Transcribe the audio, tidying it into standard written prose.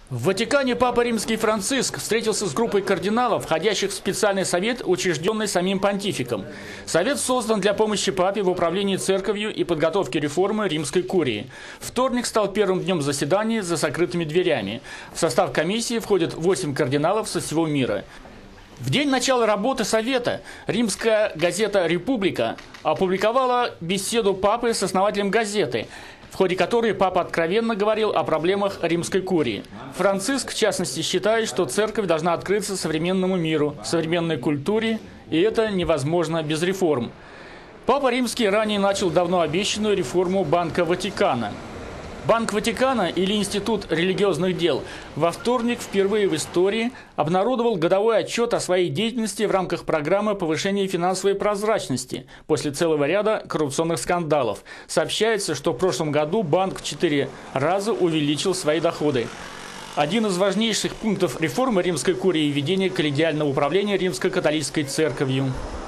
В Ватикане Папа Римский Франциск встретился с группой кардиналов, входящих в специальный совет, учрежденный самим понтификом. Совет создан для помощи Папе в управлении церковью и подготовке реформы римской курии. Вторник стал первым днем заседания за закрытыми дверями. В состав комиссии входят 8 кардиналов со всего мира. В день начала работы Совета римская газета «Република» опубликовала беседу Папы с основателем газеты, в ходе которой Папа откровенно говорил о проблемах римской курии. Франциск, в частности, считает, что церковь должна открыться современному миру, современной культуре, и это невозможно без реформ. Папа Римский ранее начал давно обещанную реформу Банка Ватикана. Банк Ватикана, или Институт религиозных дел, во вторник впервые в истории обнародовал годовой отчет о своей деятельности в рамках программы повышения финансовой прозрачности после целого ряда коррупционных скандалов. Сообщается, что в прошлом году банк в 4 раза увеличил свои доходы. Один из важнейших пунктов реформы римской курии – введение коллегиального управления римско-католической церковью.